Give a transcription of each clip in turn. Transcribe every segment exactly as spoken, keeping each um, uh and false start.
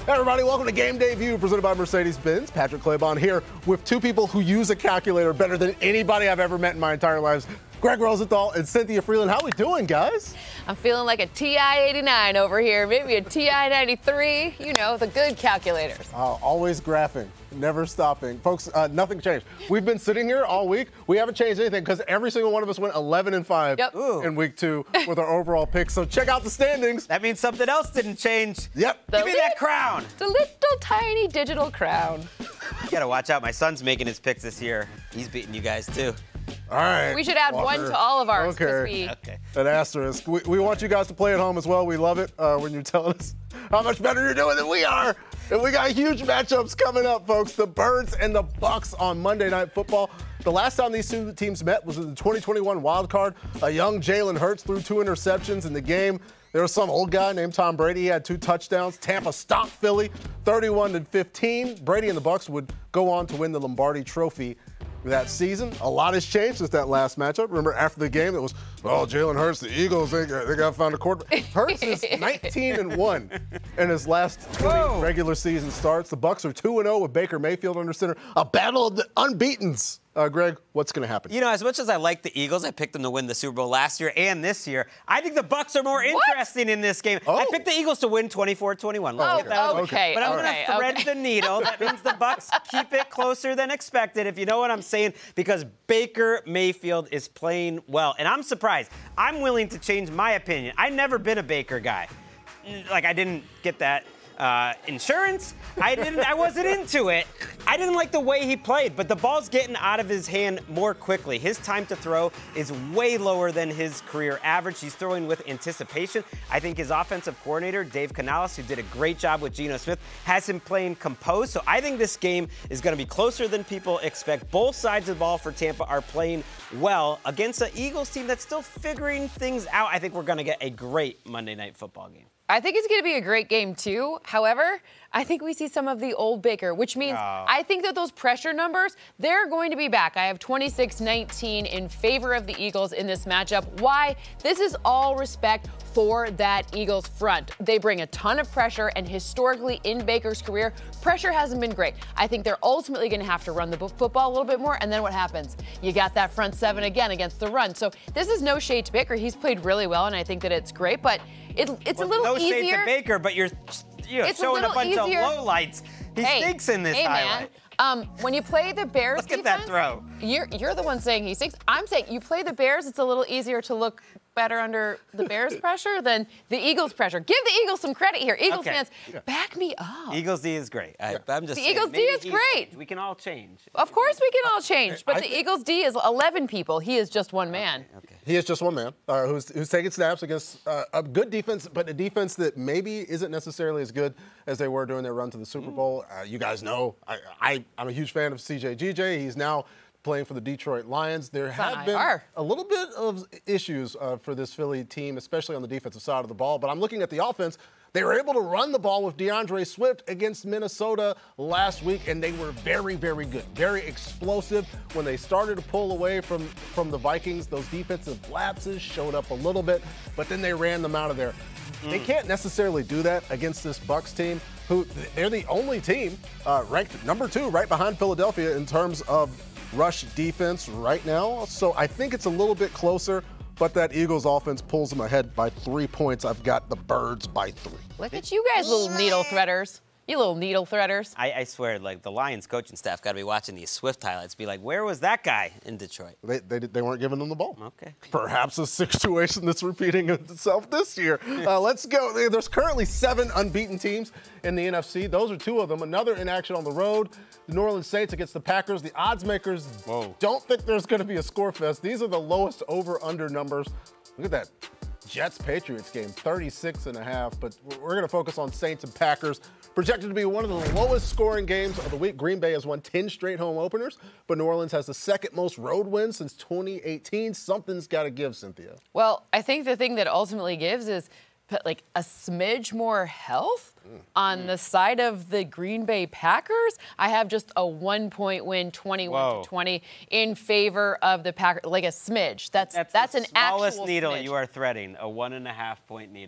Hey everybody, welcome to Game Day View, presented by Mercedes-Benz. Patrick Claybon here with two people who use a calculator better than anybody I've ever met in my entire lives. Greg Rosenthal and Cynthia Freeland. How we doing, guys? I'm feeling like a T I eighty-nine over here, maybe a T I ninety-three, you know, the good calculators. Uh, always graphing, never stopping. Folks, uh, nothing changed. We've been sitting here all week. We haven't changed anything because every single one of us went eleven and five yep. in week two with our overall picks. So check out the standings. That means something else didn't change. Yep. The Give me that crown. The little tiny digital crown. You gotta watch out. My son's making his picks this year. He's beating you guys too. All right. We should add Walker. one to all of ours. Okay. We... Okay. An asterisk. We, we want you guys to play at home as well. We love it uh, when you're telling us how much better you're doing than we are. And we got huge matchups coming up, folks. The Birds and the Bucks on Monday Night Football. The last time these two teams met was in the twenty twenty-one Wild Card. A young Jalen Hurts threw two interceptions in the game. There was some old guy named Tom Brady. He had two touchdowns. Tampa stopped Philly thirty-one to fifteen. Brady and the Bucks would go on to win the Lombardi Trophy that season. A lot has changed since that last matchup. Remember, after the game, it was, oh, Jalen Hurts, the Eagles, they got, they got found a quarterback. Hurts is nineteen and one in his last twenty Whoa. regular season starts. The Bucks are two and oh with Baker Mayfield under center. A battle of the unbeatens. Uh, Greg, what's going to happen? You know, as much as I like the Eagles, I picked them to win the Super Bowl last year and this year. I think the Bucks are more what? interesting in this game. Oh. I picked the Eagles to win twenty-four twenty-one. Oh, okay. okay. But I'm okay. going to thread okay. the needle. That means the Bucks keep it closer than expected, if you know what I'm saying, because Baker Mayfield is playing well. And I'm surprised. I'm willing to change my opinion. I've never been a Baker guy. Like, I didn't get that. Uh, insurance, I didn't. I wasn't into it. I didn't like the way he played, but the ball's getting out of his hand more quickly. His time to throw is way lower than his career average. He's throwing with anticipation. I think his offensive coordinator, Dave Canales, who did a great job with Geno Smith, has him playing composed. So I think this game is going to be closer than people expect. Both sides of the ball for Tampa are playing well against an Eagles team that's still figuring things out. I think we're going to get a great Monday Night Football game. I think it's going to be a great game, too. However, I think we see some of the old Baker, which means oh. I think that those pressure numbers, they're going to be back. I have twenty-six nineteen in favor of the Eagles in this matchup. Why? This is all respect for that Eagles front. They bring a ton of pressure, and historically in Baker's career, pressure hasn't been great. I think they're ultimately going to have to run the football a little bit more, and then what happens? You got that front seven again against the run. So this is no shade to Baker. He's played really well, and I think that it's great, but it, it's well, a little no easier. No shade to Baker, but you're, you're it's showing a, a bunch easier. of lowlights. He hey, stinks in this hey, highlight. Man. Um, when you play the Bears Look at defense, that throw. You're, you're the one saying he stinks. I'm saying you play the Bears, it's a little easier to look better under the Bears' pressure than the Eagles' pressure. Give the Eagles some credit here. Eagles okay. fans, yeah. back me up. Eagles D is great. I, I'm just the saying, Eagles D is great. We can all change. Of course we can all change, but I the think, Eagles D is eleven people. He is just one man. Okay. okay. He is just one man uh, who's, who's taking snaps against uh, a good defense, but a defense that maybe isn't necessarily as good as they were during their run to the Super Bowl. Uh, you guys know I, I, I'm a huge fan of C J G J. He's now playing for the Detroit Lions. There have been a little bit of issues uh, for this Philly team, especially on the defensive side of the ball. But I'm looking at the offense. They were able to run the ball with DeAndre Swift against Minnesota last week, and they were very, very good, very explosive. When they started to pull away from, from the Vikings, those defensive lapses showed up a little bit, but then they ran them out of there. Mm. They can't necessarily do that against this Bucks team, who they're the only team uh, ranked number two right behind Philadelphia in terms of rush defense right now. So I think it's a little bit closer, but that Eagles offense pulls them ahead by three points. I've got the Birds by three. Look at you guys, little needle threaders. You little needle threaders. I, I swear, like, the Lions coaching staff got to be watching these Swift highlights, be like, where was that guy in Detroit? They, they, they weren't giving them the ball. Okay. Perhaps a situation that's repeating itself this year. Uh, let's go. There's currently seven unbeaten teams in the N F C. Those are two of them. Another in action on the road. The New Orleans Saints against the Packers. The odds makers Whoa. don't think there's going to be a score fest. These are the lowest over-under numbers. Look at that. Jets-Patriots game, thirty-six and a half, but we're going to focus on Saints and Packers. Projected to be one of the lowest scoring games of the week. Green Bay has won ten straight home openers, but New Orleans has the second most road wins since twenty eighteen. Something's got to give, Cynthia. Well, I think the thing that ultimately gives is like a smidge more health mm. on mm. the side of the Green Bay Packers. I have just a one-point win, twenty-one Whoa. to twenty, in favor of the Packers, like a smidge. That's that's, that's the an smallest actual needle smidge. You are threading, a one and a half point needle. I,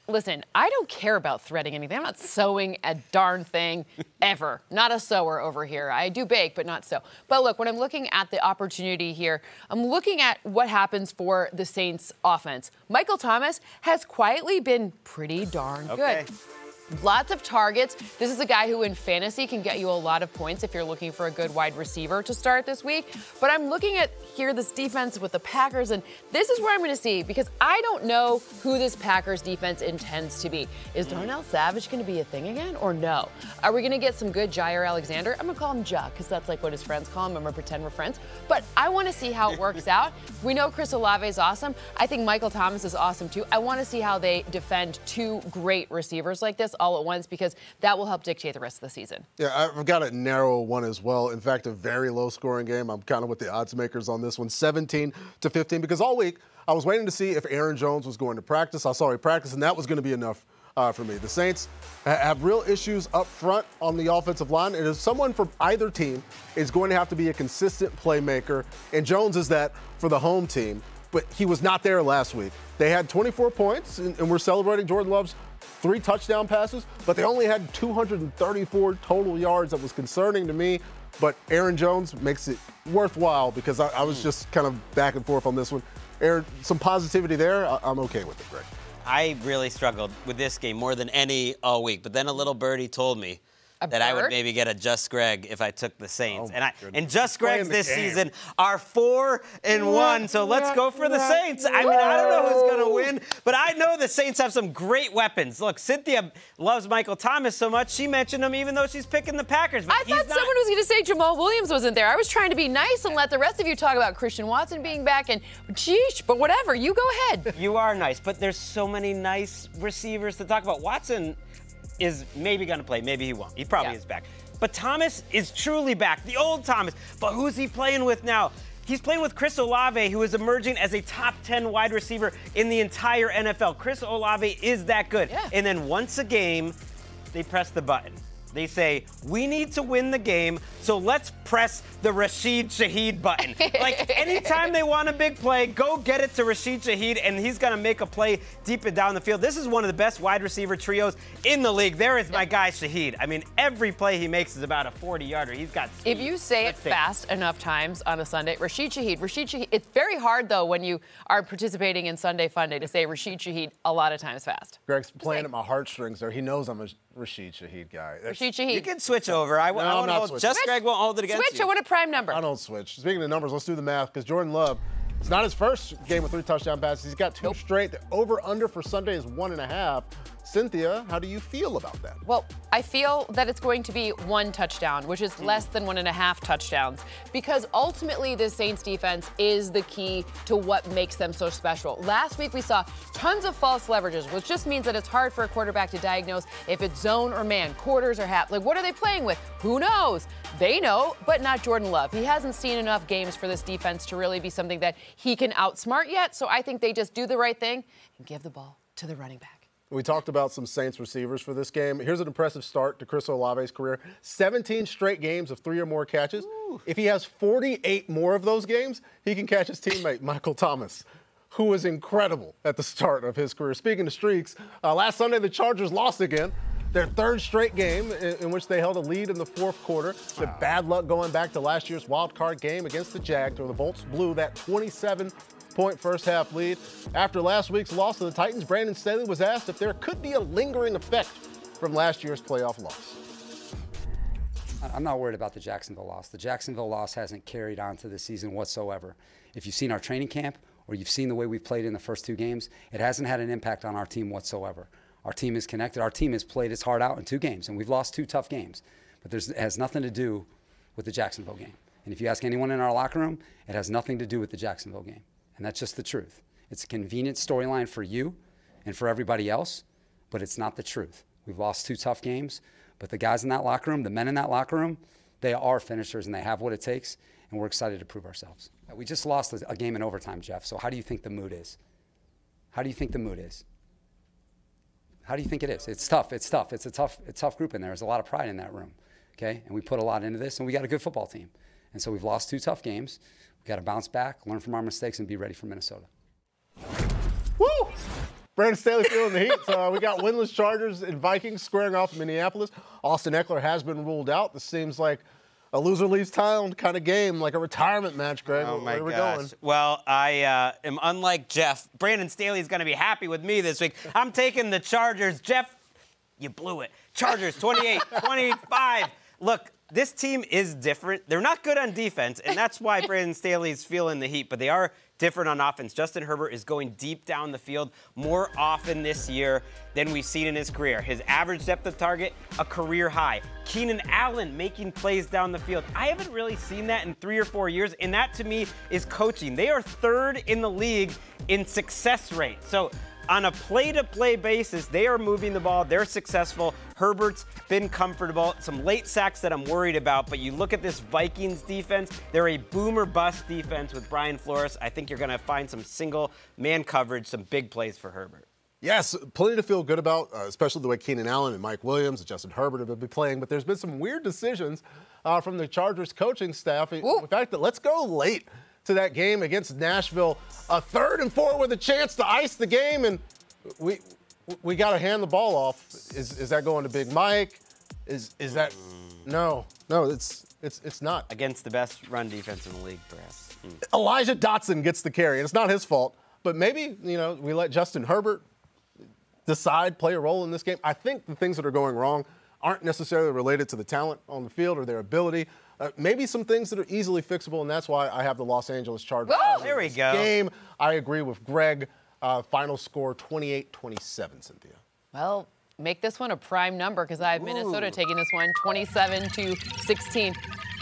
Listen, I don't care about threading anything. I'm not sewing a darn thing ever. Not a sewer over here. I do bake, but not sew. But look, when I'm looking at the opportunity here, I'm looking at what happens for the Saints offense. Michael Thomas has quietly been pretty darn Okay. good. Lots of targets. This is a guy who in fantasy can get you a lot of points if you're looking for a good wide receiver to start this week. But I'm looking at here this defense with the Packers, and this is where I'm going to see, because I don't know who this Packers defense intends to be. Is Darnell Savage going to be a thing again or no? Are we going to get some good Jair Alexander? I'm going to call him Ja because that's like what his friends call him. I'm going to pretend we're friends. But I want to see how it works out. We know Chris Olave is awesome. I think Michael Thomas is awesome too. I want to see how they defend two great receivers like this all at once, because that will help dictate the rest of the season. Yeah, I've got a narrow one as well. In fact, a very low-scoring game. I'm kind of with the odds makers on this one, seventeen to fifteen, because all week I was waiting to see if Aaron Jones was going to practice. I saw he practiced, and that was going to be enough uh, for me. The Saints ha- have real issues up front on the offensive line, and if someone from either team is going to have to be a consistent playmaker, and Jones is that for the home team, but he was not there last week. They had twenty-four points, and, and we're celebrating Jordan Love's three touchdown passes, but they only had two hundred thirty-four total yards. That was concerning to me, but Aaron Jones makes it worthwhile because I, I was just kind of back and forth on this one. Aaron, some positivity there. I, I'm okay with it, Greg. I really struggled with this game more than any all week, but then a little birdie told me A that I would bird? maybe get a Just Greg if I took the Saints. Oh, and I goodness. and Just Playing Gregs the this game. season are four and one. So let's go for the Saints. I mean, I don't know who's gonna win, but I know the Saints have some great weapons. Look, Cynthia loves Michael Thomas so much she mentioned him even though she's picking the Packers. But I he's thought not. someone was going to say Jamal Williams wasn't there. I was trying to be nice and let the rest of you talk about Christian Watson being back and sheesh, but whatever, you go ahead. You are nice, but there's so many nice receivers to talk about. Watson is maybe going to play, maybe he won't. He probably Yeah. is back. But Thomas is truly back, the old Thomas. But who's he playing with now? He's playing with Chris Olave, who is emerging as a top ten wide receiver in the entire N F L. Chris Olave is that good. Yeah. And then once a game, they press the button. They say, we need to win the game, so let's press the Rashid Shaheed button. Like, anytime they want a big play, go get it to Rashid Shaheed, and he's going to make a play deep and down the field. This is one of the best wide receiver trios in the league. There is my guy, Shaheed. I mean, every play he makes is about a forty-yarder. He's got speed. If you say it Let's see. fast enough times on a Sunday, Rashid Shaheed, Rashid Shaheed, it's very hard, though, when you are participating in Sunday Funday to say Rashid Shaheed a lot of times fast. Greg's playing at my heartstrings there. He knows I'm a Rashid Shaheed guy. That's- Rashid Shaheed. You can switch over. I, I I'm want to not hold. switching. Just Switch. Greg won't hold it against Switch, you. I want a prime number. I don't switch. Speaking of numbers, let's do the math because Jordan Love, it's not his first game with three touchdown passes. He's got two Nope. straight. The over-under for Sunday is one and a half. Cynthia, how do you feel about that? Well, I feel that it's going to be one touchdown, which is less than one and a half touchdowns, because ultimately this Saints defense is the key to what makes them so special. Last week we saw tons of false leverages, which just means that it's hard for a quarterback to diagnose if it's zone or man, quarters or half. Like, what are they playing with? Who knows? They know, but not Jordan Love. He hasn't seen enough games for this defense to really be something that he can outsmart yet, so I think they just do the right thing and give the ball to the running back. We talked about some Saints receivers for this game. Here's an impressive start to Chris Olave's career. seventeen straight games of three or more catches. Ooh. If he has forty-eight more of those games, he can catch his teammate, Michael Thomas, who was incredible at the start of his career. Speaking of streaks, uh, last Sunday the Chargers lost again. Their third straight game in, in which they held a lead in the fourth quarter. The bad luck going back to last year's wild card game against the Jags, where the Bolts blew that twenty-seven point first half lead. After last week's loss to the Titans, Brandon Staley was asked if there could be a lingering effect from last year's playoff loss. I'm not worried about the Jacksonville loss. The Jacksonville loss hasn't carried on to the season whatsoever. If you've seen our training camp or you've seen the way we've played in the first two games, it hasn't had an impact on our team whatsoever. Our team is connected. Our team has played its heart out in two games, and we've lost two tough games. But there's, it has nothing to do with the Jacksonville game. And if you ask anyone in our locker room, it has nothing to do with the Jacksonville game. And that's just the truth. It's a convenient storyline for you and for everybody else, but it's not the truth. We've lost two tough games, but the guys in that locker room, the men in that locker room, they are finishers and they have what it takes, and we're excited to prove ourselves. We just lost a game in overtime, Jeff, so how do you think the mood is? How do you think the mood is? How do you think it is? It's tough. It's tough. It's a tough, it's a tough group in there. There's a lot of pride in that room, okay? And we put a lot into this, and we got a good football team. And so we've lost two tough games. We've got to bounce back, learn from our mistakes, and be ready for Minnesota. Woo! Brandon Staley feeling the heat. So uh, we got winless Chargers and Vikings squaring off in Minneapolis. Austin Eckler has been ruled out. This seems like a loser leaves town kind of game, like a retirement match, Greg. Oh, Where my are we gosh. going? Well, I uh, am unlike Jeff. Brandon Staley is going to be happy with me this week. I'm taking the Chargers. Jeff, you blew it. Chargers, twenty-eight twenty-five. Look, this team is different. They're not good on defense, and that's why Brandon Staley's feeling the heat, but they are different on offense. Justin Herbert is going deep down the field more often this year than we've seen in his career. His average depth of target, a career high. Keenan Allen making plays down the field. I haven't really seen that in three or four years, and that to me is coaching. They are third in the league in success rate. So on a play-to-play basis, they are moving the ball. They're successful. Herbert's been comfortable. Some late sacks that I'm worried about, but you look at this Vikings defense, they're a boomer-bust defense with Brian Flores. I think you're going to find some single-man coverage, some big plays for Herbert. Yes, plenty to feel good about, uh, especially the way Keenan Allen and Mike Williams and Justin Herbert have been playing. But there's been some weird decisions uh, from the Chargers coaching staff. Ooh. In fact, that let's go late to that game against Nashville. A third and four with a chance to ice the game, and we we got to hand the ball off. Is is that going to Big Mike? Is is that no no? It's it's it's not. Against the best run defense in the league, perhaps. Mm. Elijah Dotson gets the carry, and it's not his fault. But maybe you know we let Justin Herbert decide, play a role in this game. I think the things that are going wrong aren't necessarily related to the talent on the field or their ability. Uh, maybe some things that are easily fixable, and that's why I have the Los Angeles Chargers. Whoa! in There we this go. Game. I agree with Greg. Uh, final score twenty-eight twenty-seven, Cynthia. Well, make this one a prime number because I have Minnesota Ooh. taking this one twenty-seven to sixteen.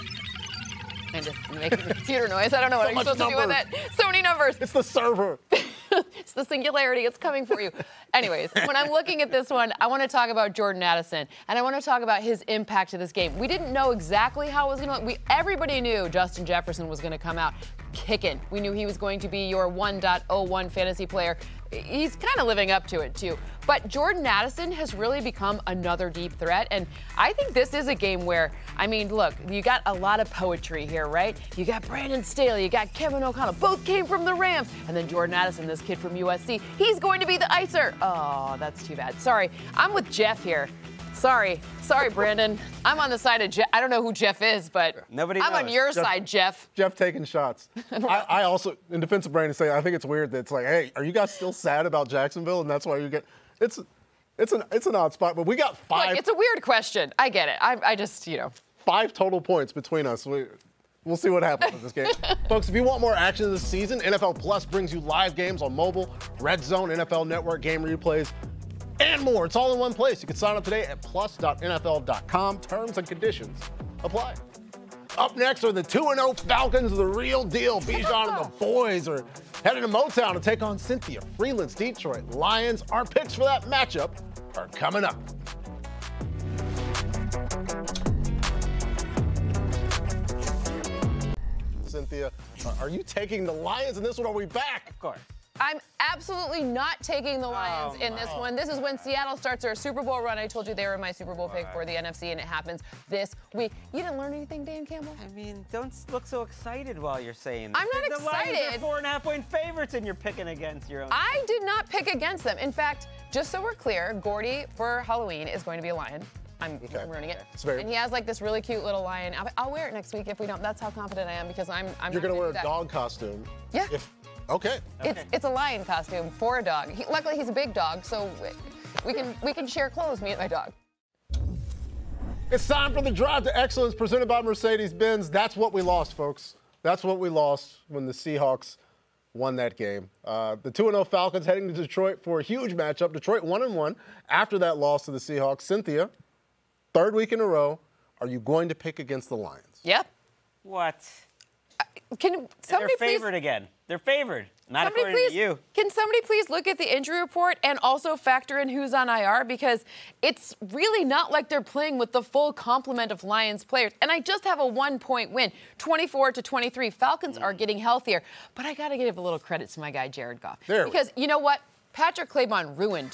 And just making the computer noise. I don't know what So I'm much supposed to do with numbers. that. So many numbers. It's the server. It's the singularity. It's coming for you. Anyways, when I'm looking at this one, I want to talk about Jordan Addison, and I want to talk about his impact to this game. We didn't know exactly how it was going to look. We, everybody knew Justin Jefferson was going to come out kicking. We knew he was going to be your one point oh one fantasy player. He's kind of living up to it, too. But Jordan Addison has really become another deep threat, and I think this is a game where, I mean, look, you got a lot of poetry here, right? You got Brandon Staley, you got Kevin O'Connell, both came from the Rams, and then Jordan Addison, this kid from U S C, he's going to be the icer. Oh, that's too bad. Sorry, I'm with Jeff here. Sorry, sorry, Brandon. I'm on the side of Jeff. I don't know who Jeff is, but Nobody I'm on knows. your Jeff- side, Jeff. Jeff taking shots. I, I also, in defense of Brandon, say I think it's weird that it's like, hey, are you guys still sad about Jacksonville, and that's why you get it's it's an it's an odd spot, but we got five Look, it's a weird question. I get it. I, I just, you know. five total points between us. We, we'll see what happens in this game. Folks, if you want more action this season, N F L Plus brings you live games on mobile, Red Zone, N F L Network, game replays, and more. It's all in one place. You can sign up today at plus dot N F L dot com. Terms and conditions apply. Up next are the two and oh Falcons, the real deal. Bijan and the boys are headed to Motown to take on Cynthia Freeland's Detroit Lions. Our picks for that matchup are coming up. Cynthia, uh, are you taking the Lions in this one? Or are we back? Of course. I'm absolutely not taking the Lions Oh, in this one. This is when Seattle starts their Super Bowl run. I told you they were my Super Bowl pick for the N F C, and it happens this week. You didn't learn anything, Dan Campbell? I mean, don't look so excited while you're saying I'm not the Lions excited. are four and a half point favorites, and you're picking against your own. I did not pick against them. In fact, just so we're clear, Gordy for Halloween is going to be a lion. I'm Okay. ruining it. It's very- And he has like this really cute little lion outfit. I'll wear it next week if we don't. That's how confident I am because I'm. I'm You're not going to wear do a that. dog costume. Yeah. If, okay. It's it's a lion costume for a dog. He, luckily, he's a big dog, so we can we can share clothes, me and my dog. It's time for the Drive to Excellence presented by Mercedes-Benz. That's what we lost, folks. That's what we lost when the Seahawks won that game. Uh, the two and oh Falcons heading to Detroit for a huge matchup. Detroit one and one after that loss to the Seahawks. Cynthia, third week in a row, are you going to pick against the Lions? Yep. What? Can somebody They're please? favored again. They're favored. Not Somebody according please, to you. Can somebody please look at the injury report and also factor in who's on I R because it's really not like they're playing with the full complement of Lions players. And I just have a one-point win, twenty-four to twenty-three. Falcons are getting healthier, but I got to give a little credit to my guy Jared Goff There we because you know what? Patrick Claybon ruined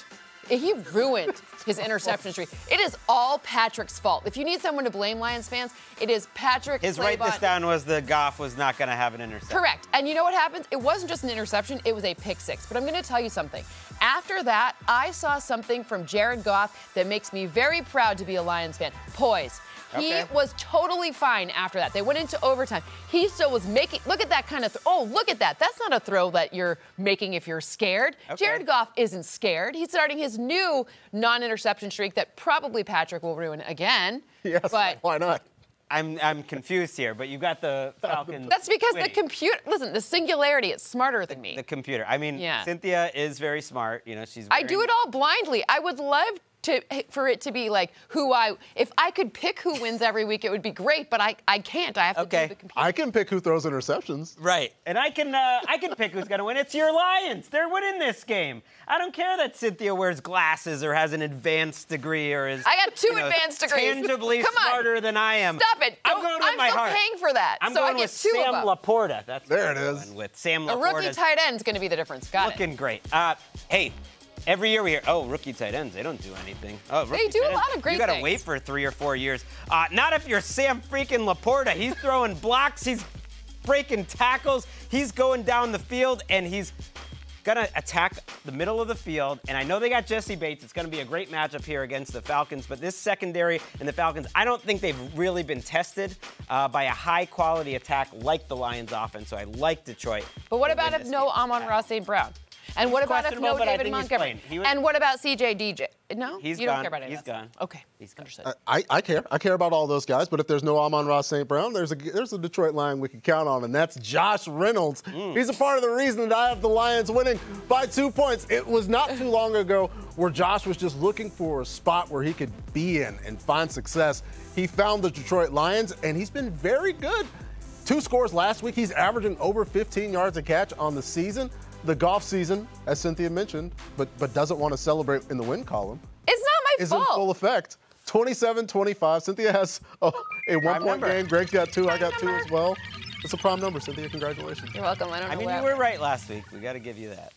he ruined his interception streak. It is all Patrick's fault. If you need someone to blame, Lions fans, it is Patrick His Claybon. write this down was the Goff was not going to have an interception. Correct. And you know what happens? It wasn't just an interception, it was a pick six. But I'm going to tell you something. After that, I saw something from Jared Goff that makes me very proud to be a Lions fan. Poise. He Okay. was totally fine after that. They went into overtime. He still was making, look at that kind of, th- oh, look at that. That's not a throw that you're making if you're scared. Okay. Jared Goff isn't scared. He's starting his new non-interception streak that probably Patrick will ruin again. Yes, But why not? I'm I'm confused here, but you got the Falcons. that's because the winning. computer, listen, the singularity is smarter than me. The computer. I mean, Yeah. Cynthia is very smart. You know, she's. I do wearing- it all blindly. I would love to for it to be like who I. If I could pick who wins every week, it would be great. But I, I can't. I have to Okay. do the computer. I can pick who throws interceptions. Right, and I can uh, I can pick who's gonna win. It's your Lions. They're winning this game. I don't care that Cynthia wears glasses or has an advanced degree or is. I got two you know, advanced degrees. Tangibly Come on. smarter than I am. Stop it. I'm Don't- going with I'm my still heart. paying for that, I'm so I going get with two of Sam them. Laporta. That's There what it I'm is. going With Sam The Laporta. rookie tight end is going to be the difference. Got Looking it. great. Uh, hey, every year we hear, oh, rookie tight ends, they don't do anything. Oh, rookie do tight a ends, lot of great You got to things. wait for three or four years. Uh, not if you're Sam freaking Laporta. He's throwing blocks. He's breaking tackles. He's going down the field, and he's going to attack the middle of the field. And I know they got Jesse Bates. It's going to be a great matchup here against the Falcons. But this secondary and the Falcons, I don't think they've really been tested uh, by a high-quality attack like the Lions offense. So I like Detroit. But what to about win if this no game. Amon Ross Saint Brown? And what about if questionable, no but I David think he's Montgomery? playing. He was- And what about C J D J? No, He's you gone. don't care about any He's of that gone. stuff. Okay, He's gone. understood. I, I care. I care about all those guys. But if there's no Amon-Ra Saint Brown, there's a there's a Detroit Lion we can count on, and that's Josh Reynolds. Mm. He's a part of the reason that I have the Lions winning by two points. It was not too long ago where Josh was just looking for a spot where he could be in and find success. He found the Detroit Lions, and he's been very good. Two scores last week. He's averaging over fifteen yards a catch on the season. The golf season, as Cynthia mentioned, but but doesn't want to celebrate in the win column, It's not my is in fault. full effect. twenty-seven twenty-five. Cynthia has a, a one-point number. game. Greg's got two. I Prime got two number. as well. It's a prime number, Cynthia. Congratulations. You're welcome. I don't know I mean, where you were right last week. We got to give you that.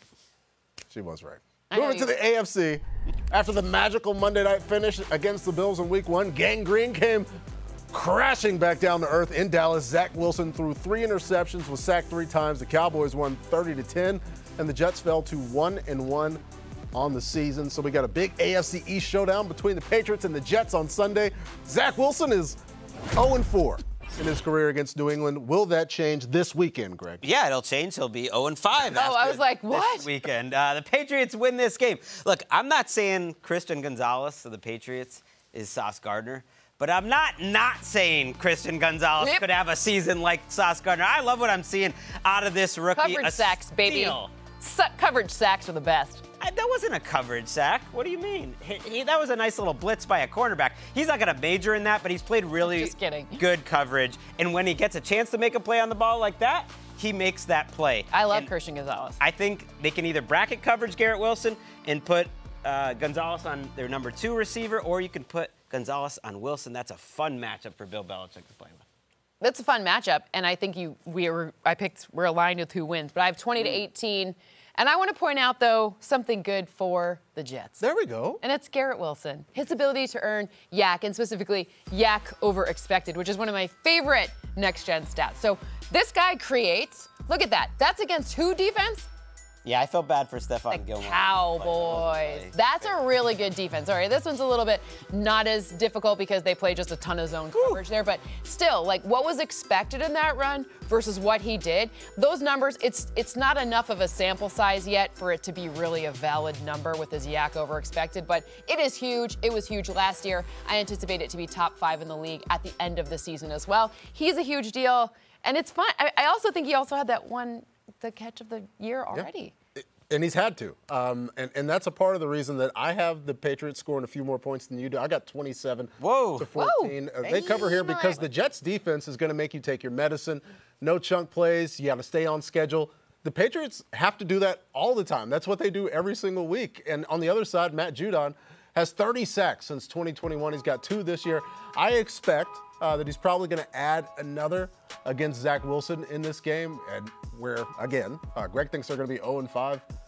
She was right. I know Moving to you- the A F C. After the magical Monday night finish against the Bills in week one, Gang Green came crashing back down to earth in Dallas. Zach Wilson threw three interceptions, was sacked three times. The Cowboys won thirty to ten, and the Jets fell to one and one on the season. So we got a big A F C East showdown between the Patriots and the Jets on Sunday. Zach Wilson is oh and four in his career against New England. Will that change this weekend, Greg? Yeah, it'll change. He'll be oh and five. Oh, I after was like, this what? weekend. Uh, the Patriots win this game. Look, I'm not saying Christian Gonzalez of the Patriots is Sauce Gardner, but I'm not not saying Christian Gonzalez Yep. could have a season like Sauce Gardner. I love what I'm seeing out of this rookie. Coverage A sacks, baby. steal. Su- coverage sacks are the best. I- That wasn't a coverage sack. What do you mean? He, he- that was a nice little blitz by a cornerback. He's not going to major in that, but he's played really Just kidding. good coverage. And when he gets a chance to make a play on the ball like that, he makes that play. I love And Christian Gonzalez. I think they can either bracket coverage Garrett Wilson and put uh, Gonzalez on their number two receiver, or you can put Gonzalez on Wilson. That's a fun matchup for Bill Belichick to play with. That's a fun matchup, and I think you we were I picked we're aligned with who wins, but I have twenty to eighteen, and I want to point out though something good for the Jets. There we go. And it's Garrett Wilson. His ability to earn yak, and specifically yak over expected, which is one of my favorite next-gen stats. So this guy creates, look at that. That's against who defense? Yeah, I felt bad for Stephon The Gilmore. Cowboys. That's a really good defense. All right, this one's a little bit not as difficult because they play just a ton of zone coverage there, but still, like what was expected in that run versus what he did, those numbers, it's it's not enough of a sample size yet for it to be really a valid number with his yak over expected, but it is huge. It was huge last year. I anticipate it to be top five in the league at the end of the season as well. He's a huge deal, and it's fun. I, I also think he also had that one, the catch of the year already. And he's had to. Um, and, and that's a part of the reason that I have the Patriots scoring a few more points than you do. I got twenty-seven Whoa. to fourteen. Uh, they cover here because the Jets defense is going to make you take your medicine. No chunk plays. You got to stay on schedule. The Patriots have to do that all the time. That's what they do every single week. And on the other side, Matt Judon has thirty sacks since twenty twenty-one. He's got two this year. I expect uh, that he's probably going to add another against Zach Wilson in this game. And where, again, uh, Greg thinks they're going to be oh and five.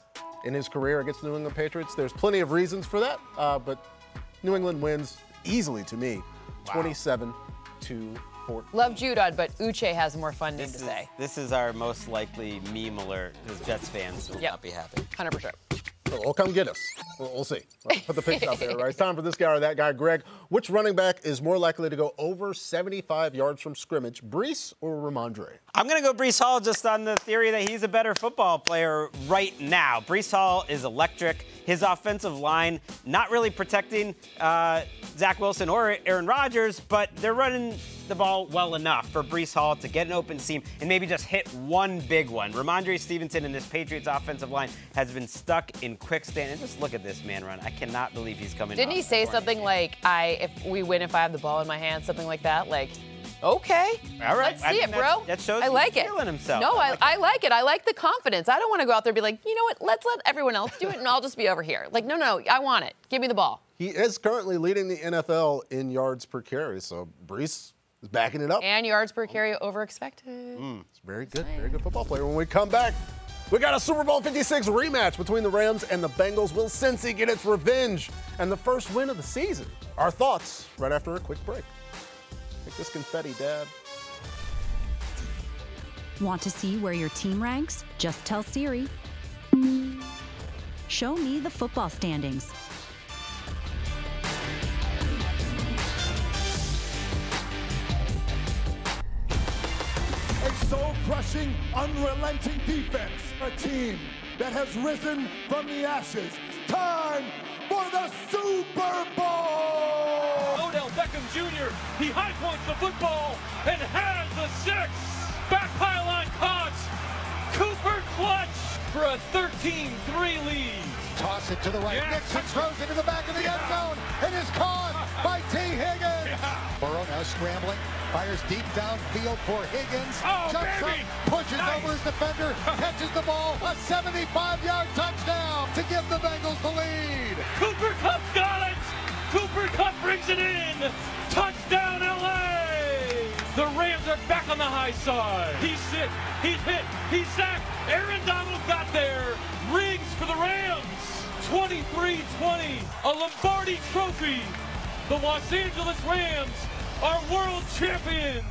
in his career against the New England Patriots. There's plenty of reasons for that, uh, but New England wins easily to me, twenty-seven to four. Love Judon, but Uche has more funding This to is, say. this is our most likely meme alert because Jets fans will Yep. not be happy. one hundred percent. So we'll come get us. We'll, we'll see. Let's put the picks out there, right? It's time for this guy or that guy. Greg, which running back is more likely to go over seventy-five yards from scrimmage, Breece or Ramondre? I'm going to go Breece Hall just on the theory that he's a better football player right now. Breece Hall is electric. His offensive line not really protecting uh, Zach Wilson or Aaron Rodgers, but they're running the ball well enough for Breece Hall to get an open seam and maybe just hit one big one. Ramondre Stevenson and this Patriots offensive line has been stuck in quicksand. And just look at this man run. I cannot believe he's coming. Didn't he say something like, "I if we win if I have the ball in my hand," something like that? Like, okay, all right. let's I see mean, it, that- bro. that shows I he's like it. feeling himself. No, I I, like I like it. I like the confidence. I don't want to go out there and be like, you know what? Let's let everyone else do it, and I'll just be over here. Like, no, no, I want it. Give me the ball. He is currently leading the N F L in yards per carry, so Breece is backing it up. And yards per carry over expected. It's very good, very good football player. When we come back, we got a Super Bowl fifty-six rematch between the Rams and the Bengals. Will Cincy get its revenge and the first win of the season? Our thoughts right after a quick break. Take this confetti, Dad. Want to see where your team ranks? Just tell Siri. Show me the football standings. A soul-crushing, unrelenting defense. A team that has risen from the ashes. Time for the Super Bowl! Odell Beckham Junior He high points the football and has the six. Back pylon caught. Cooper clutch for a thirteen three lead. Toss it to the right. Yeah. Nixon throws it to the back of the end zone and is caught by T. Higgins. Yeah. Burrow now scrambling. Fires deep downfield for Higgins. Oh, Jumps baby. up, pushes Nice. over his defender, catches the ball. A seventy-five yard touchdown to give the Bengals the lead. Cooper Kupp got it. Cooper Kupp brings it in. Touchdown L A. The Rams are back on the high side. He's hit. He's hit. He's sacked. Aaron Donald got there. Rings for the Rams. twenty-three twenty. A Lombardi trophy. The Los Angeles Rams are world champions.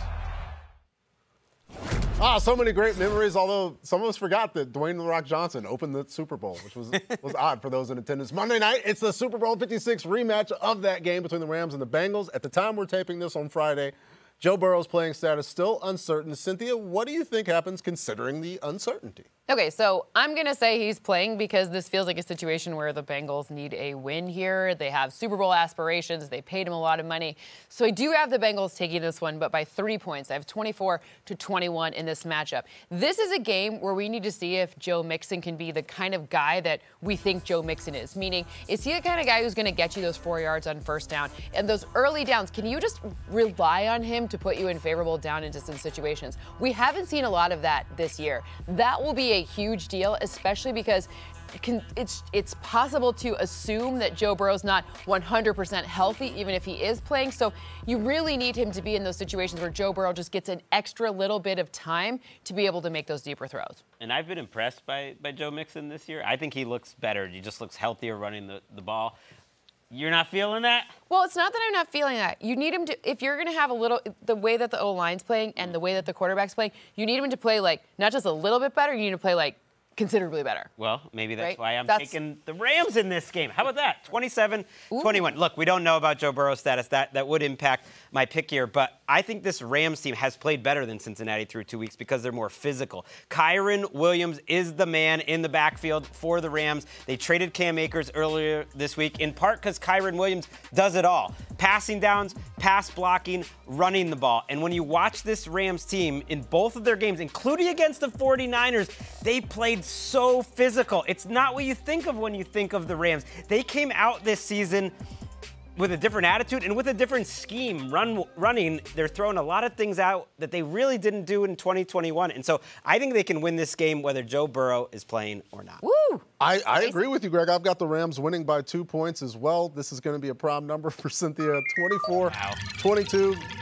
Ah, so many great memories, although some of us forgot that Dwayne "The Rock" Johnson opened the Super Bowl, which was, was odd for those in attendance. Monday night, it's the Super Bowl fifty-six rematch of that game between the Rams and the Bengals. At the time we're taping this on Friday, Joe Burrow's playing status still uncertain. Cynthia, what do you think happens considering the uncertainty? Okay, so I'm going to say he's playing because this feels like a situation where the Bengals need a win here. They have Super Bowl aspirations. They paid him a lot of money. So I do have the Bengals taking this one, but by three points. I have twenty-four to twenty-one in this matchup. This is a game where we need to see if Joe Mixon can be the kind of guy that we think Joe Mixon is. Meaning, is he the kind of guy who's going to get you those four yards on first down? And those early downs, can you just rely on him to put you in favorable down and distance situations? We haven't seen a lot of that this year. That will be a huge deal, especially because can, it's it's possible to assume that Joe Burrow's not one hundred percent healthy, even if he is playing. So you really need him to be in those situations where Joe Burrow just gets an extra little bit of time to be able to make those deeper throws. And I've been impressed by, by Joe Mixon this year. I think he looks better. He just looks healthier running the, the ball. You're not feeling that? Well, it's not that I'm not feeling that. You need him to, if you're going to have a little, the way that the O-line's playing and the way that the quarterback's playing, you need him to play like, not just a little bit better, you need to play like considerably better. Well, maybe that's Right? why I'm That's- taking the Rams in this game. How about that? twenty-seven twenty-one. Look, we don't know about Joe Burrow's status. That that would impact my pick here, but I think this Rams team has played better than Cincinnati through two weeks because they're more physical. Kyren Williams is the man in the backfield for the Rams. They traded Cam Akers earlier this week, in part because Kyren Williams does it all. Passing downs, pass blocking, running the ball. And when you watch this Rams team in both of their games, including against the forty-niners, they played so physical. It's not what you think of when you think of the Rams. They came out this season with a different attitude and with a different scheme run, running. They're throwing a lot of things out that they really didn't do in twenty twenty-one. And so I think they can win this game whether Joe Burrow is playing or not. Woo! I, I agree with you, Greg. I've got the Rams winning by two points as well. This is going to be a prime number for Cynthia. twenty-four twenty-two.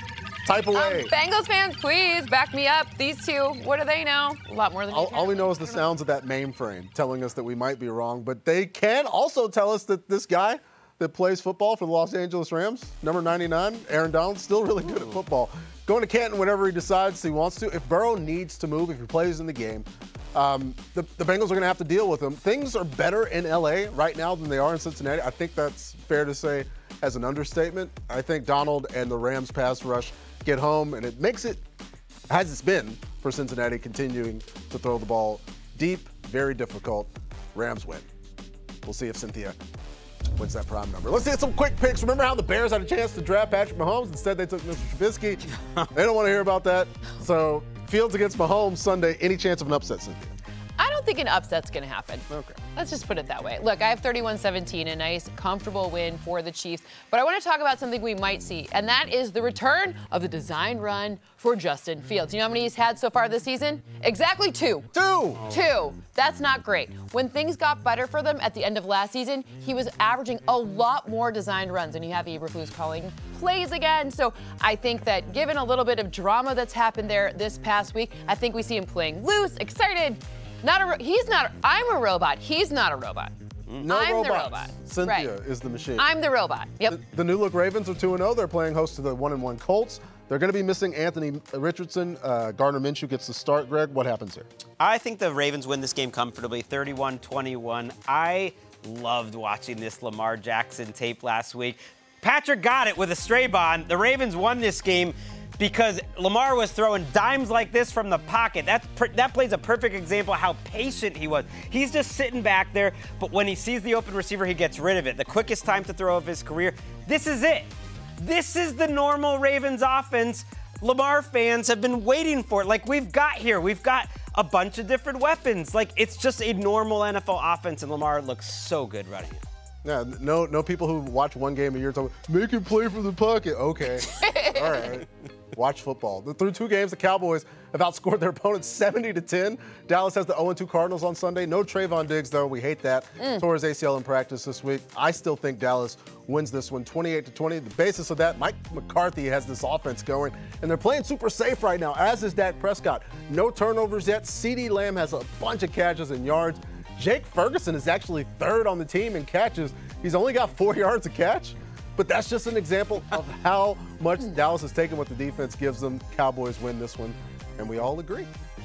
Type away. Um, Bengals fans, please back me up. These two, what do they know? A lot more than all, you all we know is the sounds of that mainframe telling us that we might be wrong, but they can also tell us that this guy that plays football for the Los Angeles Rams, number ninety-nine, Aaron Donald, still really good at football. Going to Canton whenever he decides he wants to. If Burrow needs to move, if he plays in the game, um, the, the Bengals are going to have to deal with him. Things are better in L A right now than they are in Cincinnati. I think that's fair to say as an understatement. I think Donald and the Rams pass rush get home, and it makes it, as it's been for Cincinnati, continuing to throw the ball deep, very difficult. Rams win. We'll see if Cynthia wins that prime number. Let's get some quick picks. Remember how the Bears had a chance to draft Patrick Mahomes? Instead, they took Mister Trubisky. They don't want to hear about that. So, Fields against Mahomes Sunday. Any chance of an upset, Cynthia? I don't think an upset's going to happen. Okay. Let's just put it that way. Look, I have thirty-one seventeen, a nice, comfortable win for the Chiefs. But I want to talk about something we might see, and that is the return of the design run for Justin Fields. You know how many he's had so far this season? Exactly two. Two. Two. That's not great. When things got better for them at the end of last season, he was averaging a lot more designed runs, and you have Eberflus calling plays again. So I think that given a little bit of drama that's happened there this past week, I think we see him playing loose, excited. Not a. He's not. I'm a robot. He's not a robot. No I'm robots. the robot. Cynthia Right. is the machine. I'm the robot. Yep. The, the new look Ravens are two and oh. They're playing host to the one and one Colts. They're going to be missing Anthony Richardson. Uh, Gardner Minshew gets the start. Greg, what happens here? I think the Ravens win this game comfortably, thirty-one twenty-one. I loved watching this Lamar Jackson tape last week. Patrick got it with a stray bond. The Ravens won this game because Lamar was throwing dimes like this from the pocket. That's per, that plays a perfect example of how patient he was. He's just sitting back there, but when he sees the open receiver, he gets rid of it. The quickest time to throw of his career. This is it. This is the normal Ravens offense Lamar fans have been waiting for. Like, we've got here. We've got a bunch of different weapons. Like, it's just a normal N F L offense, and Lamar looks so good running it. Yeah, no, no people who watch one game a year talk, make him play from the pocket. Okay, all right. Watch football. Through two games, the Cowboys have outscored their opponents seventy to ten. Dallas has the oh and two Cardinals on Sunday. No Trayvon Diggs, though. We hate that. Mm. Tore his A C L in practice this week. I still think Dallas wins this one twenty-eight to twenty. The basis of that, Mike McCarthy has this offense going, and they're playing super safe right now, as is Dak Prescott. No turnovers yet. CeeDee Lamb has a bunch of catches and yards. Jake Ferguson is actually third on the team in catches. He's only got four yards a catch. But that's just an example of how much Dallas has taken what the defense gives them. Cowboys win this one, and we all agree.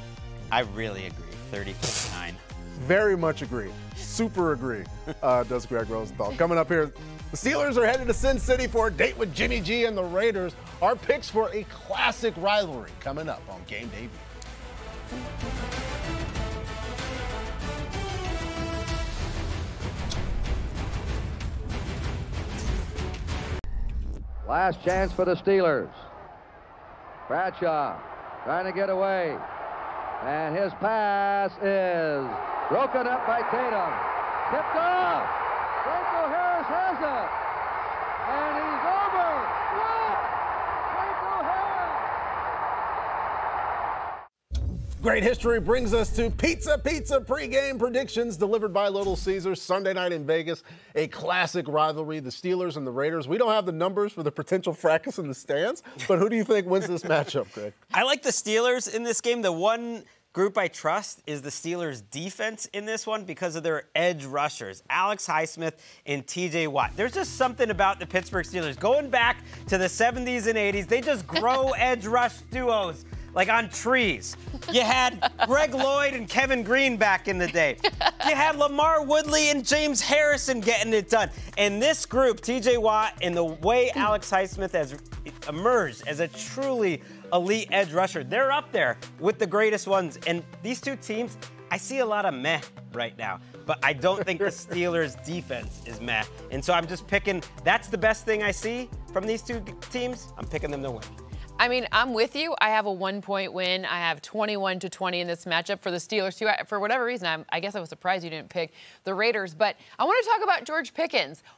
I really agree. thirty forty-nine. Very much agree. Super agree, uh, does Greg Rosenthal. Coming up here, the Steelers are headed to Sin City for a date with Jimmy G and the Raiders. Our picks for a classic rivalry coming up on Game Day View. Last chance for the Steelers. Bradshaw trying to get away. And his pass is broken up by Tatum. Tipped off. Franco Harris has it. And he's over. What? Franco Harris. Great history brings us to Pizza Pizza pregame predictions delivered by Little Caesars Sunday night in Vegas. A classic rivalry, the Steelers and the Raiders. We don't have the numbers for the potential fracas in the stands, but who do you think wins this matchup, Greg? I like the Steelers in this game. The one group I trust is the Steelers defense in this one because of their edge rushers, Alex Highsmith and T J Watt. There's just something about the Pittsburgh Steelers. Going back to the seventies and eighties, they just grow edge rush duos like on trees. You had Greg Lloyd and Kevin Green back in the day. You had Lamar Woodley and James Harrison getting it done. And this group, T J Watt, and the way Alex Highsmith has emerged as a truly elite edge rusher, they're up there with the greatest ones. And these two teams, I see a lot of meh right now. But I don't think the Steelers' defense is meh. And so I'm just picking, that's the best thing I see from these two teams. I'm picking them to win. I mean, I'm with you. I have a one-point win. I have twenty-one to twenty in this matchup for the Steelers, too. For whatever reason, I'm, I guess I was surprised you didn't pick the Raiders. But I want to talk about George Pickens.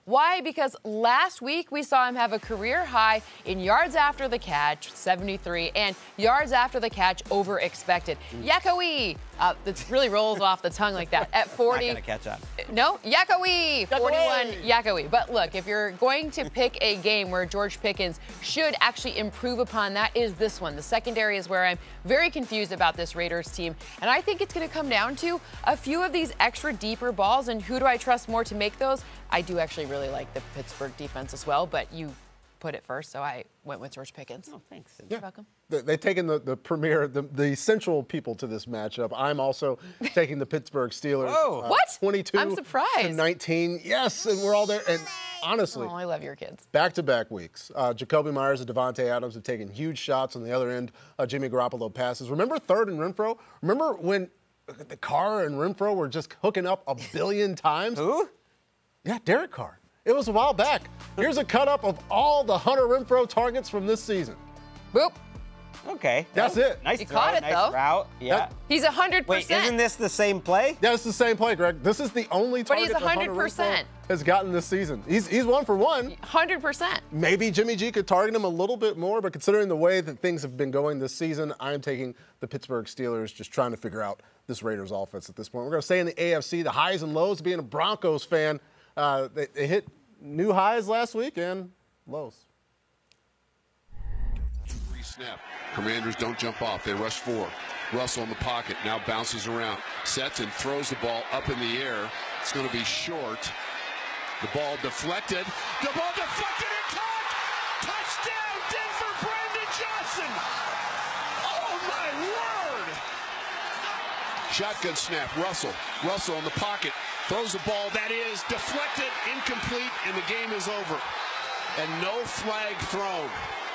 Why? Because last week we saw him have a career high in yards after the catch, seventy-three, and yards after the catch over expected. Yakoe, uh, it really rolls off the tongue like that. At forty. Not gonna catch up. No, Yakoe, forty-one, Yakoe. But look, if you're going to pick a game where George Pickens should actually improve upon, that is this one. The secondary is where I'm very confused about this Raiders team, and I think it's going to come down to a few of these extra deeper balls, and who do I trust more to make those? I do actually really like the Pittsburgh defense as well, but you put it first, so I went with George Pickens. Oh, thanks. You're welcome. They've taken the, the premier, the, the central people to this matchup. I'm also taking the Pittsburgh Steelers. Whoa. Uh, What? twenty-two I'm surprised. to nineteen. Yes, and we're all there. And honestly, Oh, I love your kids. back-to-back weeks, uh, Jacoby Myers and Devontae Adams have taken huge shots on the other end. Uh, Jimmy Garoppolo passes. Remember third and Renfro? Remember when the Carr and Renfro were just hooking up a billion times? Who? Yeah, Derek Carr. It was a while back. Here's a cut-up of all the Hunter Renfro targets from this season. Boop. Okay. That's it. Nice You throw, caught it, nice though. route. Yeah. That- He's one hundred Wait, percent. isn't this the same play? Yeah, it's the same play, Greg. This is the only But target he's that Hunter one hundred percent. Renfro has gotten this season. He's he's one for one. one hundred percent. Maybe Jimmy G could target him a little bit more, but considering the way that things have been going this season, I'm taking the Pittsburgh Steelers, just trying to figure out this Raiders offense at this point. We're going to stay in the A F C, the highs and lows. Being a Broncos fan, uh, they, they hit new highs last week and lows. Free snap. Commanders don't jump off. They rush four. Russell in the pocket. Now bounces around. Sets and throws the ball up in the air. It's going to be short. The ball deflected. The ball deflected and caught. Touchdown, Denver, Brandon Johnson. Oh, my word. Shotgun snap. Russell. Russell in the pocket. Throws the ball. That is deflected, incomplete, and the game is over. And no flag thrown.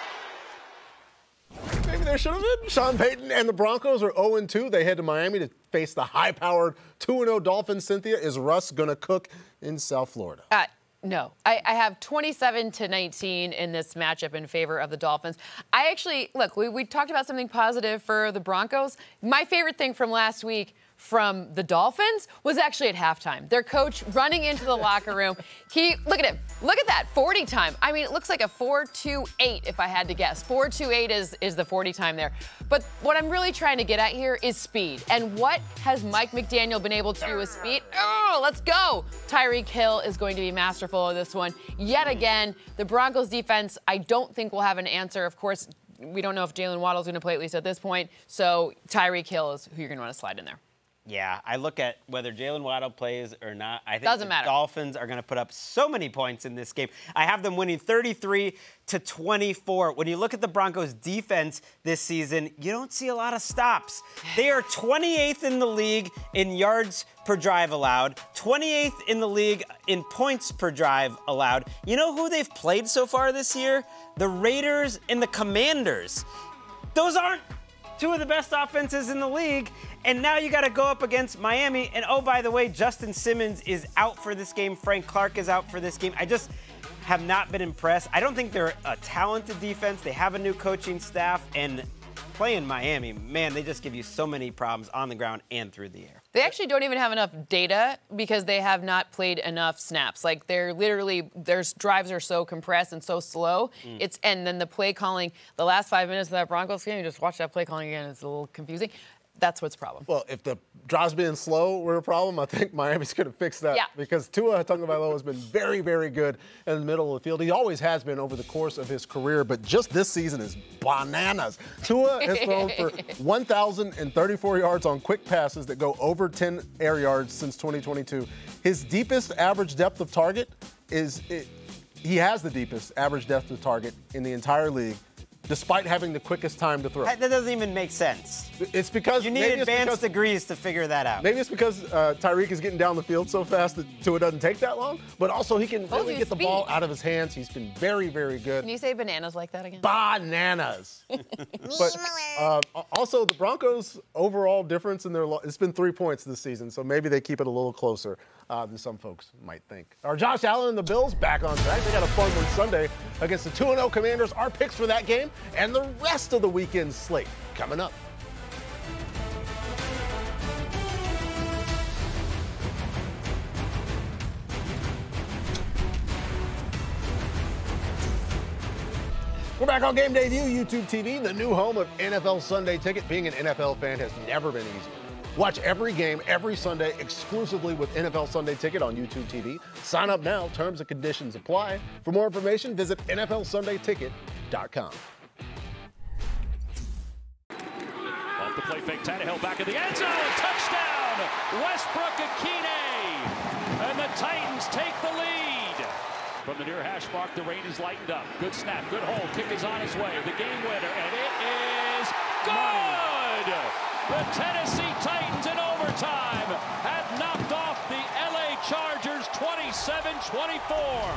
Maybe there should have been. Sean Payton and the Broncos are oh and two. They head to Miami to face the high-powered two and oh Dolphins. Cynthia, is Russ going to cook in South Florida? Uh, no. I, I have twenty-seven to nineteen in this matchup in favor of the Dolphins. I actually, look, we, we talked about something positive for the Broncos. My favorite thing from last week from the Dolphins was actually at halftime. Their coach running into the locker room. He, look at him. Look at that, forty time. I mean, it looks like a four two eight if I had to guess. four two eight is, is the forty time there. But what I'm really trying to get at here is speed. And what has Mike McDaniel been able to do with speed? Oh, let's go. Tyreek Hill is going to be masterful of this one. Yet again, the Broncos defense, I don't think will have an answer. Of course, we don't know if Jalen Waddle's going to play, at least at this point. So Tyreek Hill is who you're going to want to slide in there. Yeah, I look at whether Jalen Waddle plays or not. I think Doesn't the matter. Dolphins are going to put up so many points in this game. I have them winning thirty-three to twenty-four. When you look at the Broncos defense this season, you don't see a lot of stops. They are twenty-eighth in the league in yards per drive allowed, twenty-eighth in the league in points per drive allowed. You know who they've played so far this year? The Raiders and the Commanders. Those aren't two of the best offenses in the league, and now you got to go up against Miami. And oh, by the way, Justin Simmons is out for this game. Frank Clark is out for this game. I just have not been impressed. I don't think they're a talented defense. They have a new coaching staff, and playing Miami, man, they just give you so many problems on the ground and through the air. They actually don't even have enough data because they have not played enough snaps. Like they're literally, their drives are so compressed and so slow. Mm. It's and then the play calling, the last five minutes of that Broncos game, you just watch that play calling again. It's a little confusing. That's what's the problem. Well, if the drives being slow were a problem, I think Miami's going to fix that. Yeah. Because Tua Tagovailoa has been very, very good in the middle of the field. He always has been over the course of his career, but just this season is bananas. Tua has thrown for one thousand thirty-four yards on quick passes that go over ten air yards since twenty twenty-two. His deepest average depth of target is, it, he has the deepest average depth of target in the entire league, despite having the quickest time to throw. That doesn't even make sense. It's because you need maybe advanced it's because, degrees to figure that out. Maybe it's because uh, Tyreek is getting down the field so fast that Tua doesn't take that long, but also he can Told really you get the speed. ball out of his hands. He's been very, very good. Can you say bananas like that again? Bananas. But uh, also, the Broncos' overall difference in their lo- it's been three points this season, so maybe they keep it a little closer uh, than some folks might think. Our Josh Allen and the Bills back on track. They got a fun one Sunday against the two and oh Commanders. Our picks for that game and the rest of the weekend slate coming up. We're back on Game Day View, YouTube T V, the new home of N F L Sunday Ticket. Being an N F L fan has never been easier. Watch every game every Sunday exclusively with N F L Sunday Ticket on YouTube T V. Sign up now. Terms and conditions apply. For more information, visit N F L Sunday Ticket dot com. Off the play fake, Tannehill back in the end zone. Touchdown, Westbrook-Ikhine. And the Titans take the lead. From the near hash mark, the rain is lightened up. Good snap, good hold. Kick is on its way. The game winner, and it is good. The Tennessee Titans in overtime have knocked off the L A Chargers twenty-seven twenty-four.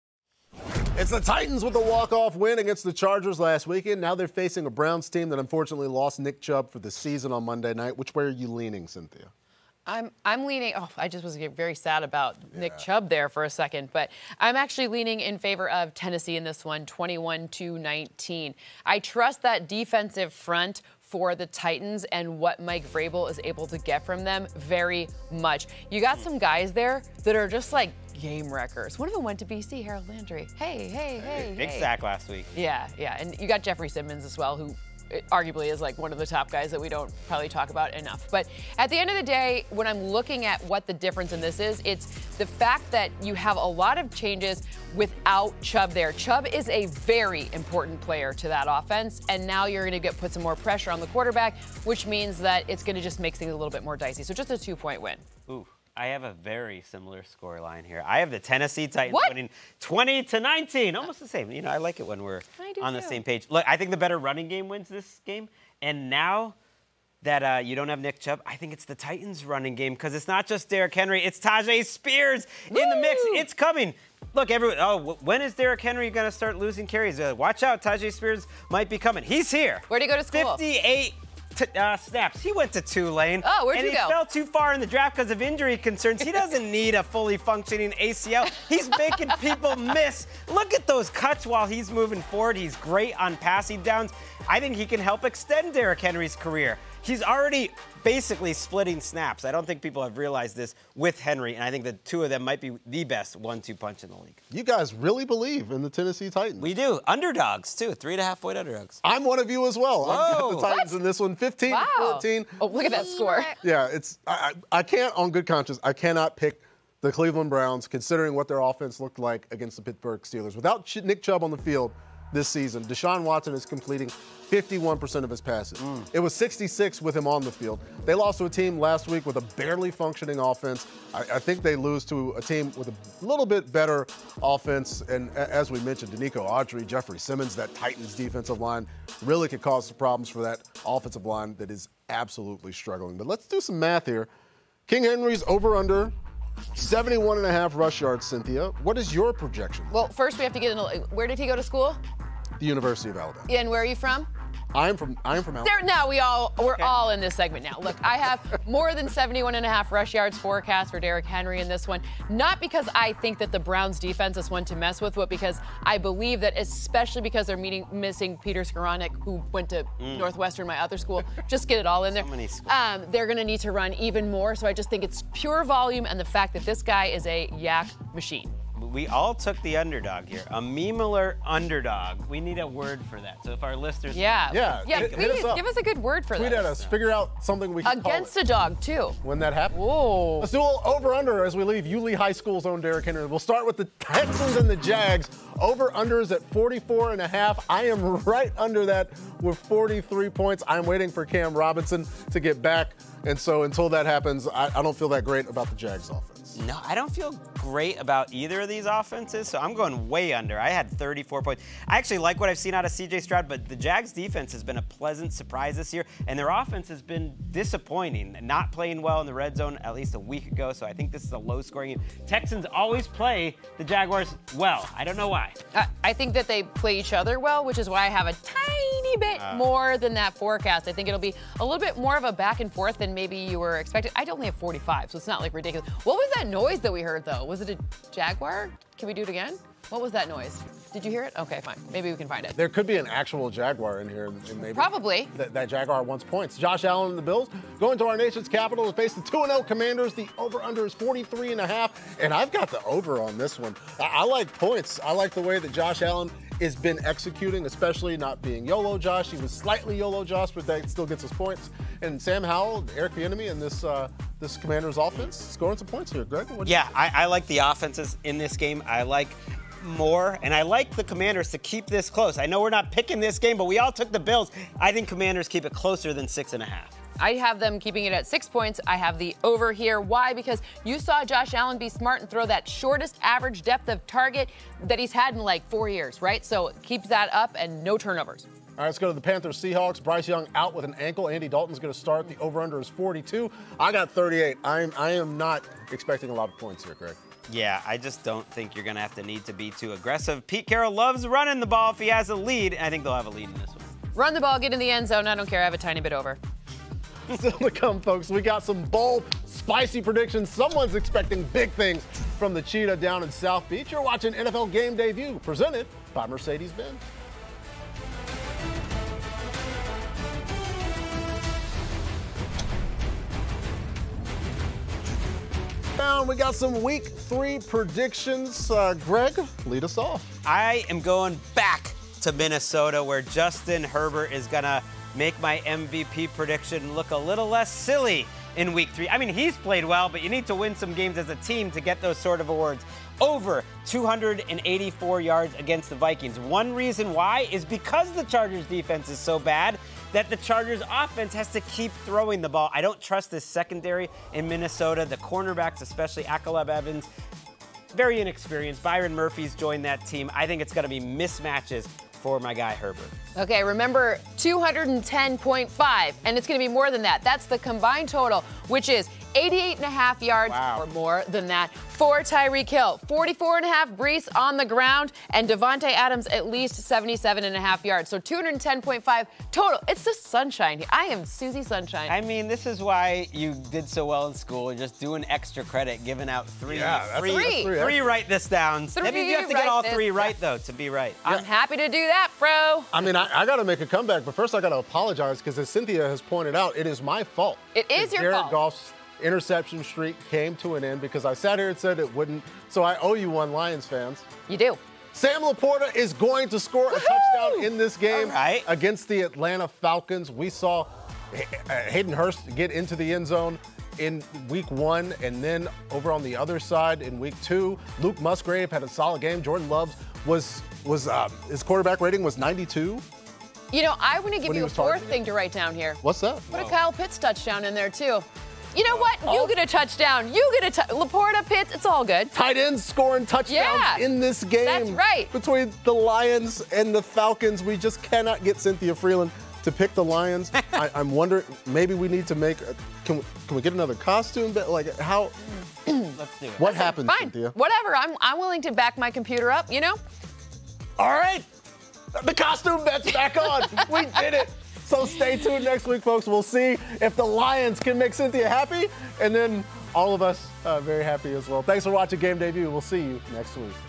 It's the Titans with a walk-off win against the Chargers last weekend. Now they're facing a Browns team that unfortunately lost Nick Chubb for the season on Monday night. Which way are you leaning, Cynthia? I'm I'm leaning. Oh, I just was very sad about yeah. Nick Chubb there for a second, but I'm actually leaning in favor of Tennessee in this one, twenty-one to nineteen. I trust that defensive front for the Titans and what Mike Vrabel is able to get from them very much. You got some guys there that are just like game wreckers. One of them went to B C, Harold Landry. Hey, hey, hey, Big hey. sack last week. Yeah, yeah, and you got Jeffrey Simmons as well, who arguably is like one of the top guys that we don't probably talk about enough. But at the end of the day, when I'm looking at what the difference in this is, it's the fact that you have a lot of changes without Chubb there. Chubb is a very important player to that offense, and now you're going to get put some more pressure on the quarterback, which means that it's going to just make things a little bit more dicey. So just a two-point win. Ooh. I have a very similar score line here. I have the Tennessee Titans what? winning twenty to nineteen, almost the same. You know, I like it when we're on the too. same page. Look, I think the better running game wins this game. And now that uh, you don't have Nick Chubb, I think it's the Titans running game because it's not just Derrick Henry, it's Tyjae Spears Woo! in the mix. It's coming. Look, everyone, oh, when is Derrick Henry going to start losing carries? Uh, watch out, Tyjae Spears might be coming. He's here. Where'd he go to school? fifty-eight T uh, snaps. He went to Tulane. Oh, where'd and you he go? fell too far in the draft because of injury concerns. He doesn't need a fully functioning A C L. He's making people miss. Look at those cuts while he's moving forward. He's great on passing downs. I think he can help extend Derrick Henry's career. He's already basically splitting snaps. I don't think people have realized this with Henry, and I think the two of them might be the best one two punch in the league. You guys really believe in the Tennessee Titans? We do. Underdogs, too. Three and a half point underdogs. I'm one of you as well. Whoa. I've got the Titans What? in this one, fifteen wow. to fourteen. Oh, look at that score. Yeah, it's I, I can't, on good conscience, I cannot pick the Cleveland Browns, considering what their offense looked like against the Pittsburgh Steelers. Without Ch Nick Chubb on the field this season, Deshaun Watson is completing fifty-one percent of his passes. Mm. It was sixty-six with him on the field. They lost to a team last week with a barely functioning offense. I, I think they lose to a team with a little bit better offense. And as we mentioned, Danico Autry, Jeffrey Simmons, that Titans defensive line really could cause some problems for that offensive line that is absolutely struggling. But let's do some math here. King Henry's over-under seventy-one and a half rush yards, Cynthia. What is your projection? Well, first we have to get into, where did he go to school? The University of Alabama. Yeah, and where are you from? I'm from I'm from Alabama. There, now we all we're okay. all in this segment now. Look, I have more than seventy-one and a half rush yards forecast for Derrick Henry in this one. Not because I think that the Browns defense is one to mess with, but because I believe that, especially because they're meeting, missing Peter Skoranek, who went to mm. Northwestern, my other school. Just get it all in there. So many schools. Um, they're going to need to run even more. So I just think it's pure volume and the fact that this guy is a yak machine. We all took the underdog here. A meme-alert underdog. We need a word for that. So if our listeners... Yeah. Yeah. Yeah, hit, please, hit us give us a good word for Tweet this. at us. Figure out something we can Against call it. a dog, too. When that happens. Whoa. Let's do a little over-under as we leave Yulee High School's own Derrick Henry. We'll start with the Texans and the Jags. Over-unders at forty-four and a half. I am right under that with forty-three points. I'm waiting for Cam Robinson to get back. And so until that happens, I, I don't feel that great about the Jags offense. No, I don't feel great about either of these offenses, so I'm going way under. I had thirty-four points. I actually like what I've seen out of C J Stroud, but the Jags defense has been a pleasant surprise this year, and their offense has been disappointing, not playing well in the red zone at least a week ago, so I think this is a low-scoring game. Texans always play the Jaguars well. I don't know why. I, I think that they play each other well, which is why I have a tiny bit uh, more than that forecast. I think it'll be a little bit more of a back and forth than maybe you were expecting. I only have forty-five, so it's not like ridiculous. What was that noise that we heard, though? Was it a Jaguar? Can we do it again? What was that noise? Did you hear it? Okay, fine. Maybe we can find it. There could be an actual Jaguar in here. And maybe Probably. Th that Jaguar wants points. Josh Allen and the Bills going to our nation's capital to face the two and oh Commanders. The over-under is forty-three and a half. And I've got the over on this one. I, I like points. I like the way that Josh Allen has been executing, especially not being YOLO Josh. He was slightly YOLO Josh, but that still gets us points. And Sam Howell, Eric Bieniemy, and this uh, this Commanders offense scoring some points here. Greg, what do you Yeah, think? I, I like the offenses in this game. I like more, and I like the Commanders to keep this close. I know we're not picking this game, but we all took the Bills. I think Commanders keep it closer than six and a half. I have them keeping it at six points. I have the over here. Why? Because you saw Josh Allen be smart and throw that shortest average depth of target that he's had in like four years, right? So keeps that up and no turnovers. All right, let's go to the Panthers Seahawks. Bryce Young out with an ankle. Andy Dalton's going to start. The over-under is forty-two. I got thirty-eight. I'm, I am not expecting a lot of points here, Greg. Yeah, I just don't think you're going to have to need to be too aggressive. Pete Carroll loves running the ball if he has a lead. I think they'll have a lead in this one. Run the ball, get in the end zone. I don't care. I have a tiny bit over. Still to come, folks. We got some bold, spicy predictions. Someone's expecting big things from the Cheetah down in South Beach. You're watching N F L Game Day View, presented by Mercedes-Benz. Down, we got some week three predictions. Uh, Greg, lead us off. I am going back to Minnesota, where Justin Herbert is going to make my M V P prediction look a little less silly in week three. I mean, he's played well, but you need to win some games as a team to get those sort of awards. Over two hundred eighty-four yards against the Vikings. One reason why is because the Chargers defense is so bad that the Chargers offense has to keep throwing the ball. I don't trust this secondary in Minnesota. The cornerbacks, especially Akaleb Evans, very inexperienced. Byron Murphy's joined that team. I think it's going to be mismatches for my guy Herbert. Okay, remember two hundred ten point five, and it's going to be more than that. That's the combined total, which is eighty-eight and a half yards Wow. or more than that for Tyreek Hill. forty-four and a half Brees on the ground, and Devontae Adams at least seventy-seven and a half yards. So two hundred ten point five total. It's the sunshine here. I am Susie Sunshine. I mean, this is why you did so well in school. You're just doing extra credit, giving out three. Yeah, that's- three, Three. that's three write this down. Three That means you have to write get all this three down. right, though, to be right. I'm happy to do that, bro. I mean, I, I got to make a comeback, but first I got to apologize because, as Cynthia has pointed out, it is my fault. It is that your Jared fault. Goff's interception streak came to an end because I sat here and said it wouldn't. So I owe you one, Lions fans. You do. Sam Laporta is going to score a Woohoo! touchdown in this game All right. against the Atlanta Falcons. We saw H- uh, Hayden Hurst get into the end zone in week one, and then over on the other side in week two, Luke Musgrave had a solid game. Jordan Love was was um, his quarterback rating was ninety-two. You know, I want to give When he you a was fourth targeting thing to write down here. What's that? Put a Kyle Pitts touchdown in there, too. You know what? You get a touchdown. You get a t- Laporta, Pitts. It's all good. Tight ends scoring touchdowns Yeah, in this game. that's right. Between the Lions and the Falcons, we just cannot get Cynthia Freeland to pick the Lions. I, I'm wondering, maybe we need to make. A, can we, can we get another costume? But like, how? Let's do it. What happened, Fine. Cynthia? Whatever. I'm, I'm willing to back my computer up, you know? All right, the costume bet's back on. We did it. So stay tuned next week, folks. We'll see if the Lions can make Cynthia happy, and then all of us uh, very happy as well. Thanks for watching Game Day View. We'll see you next week.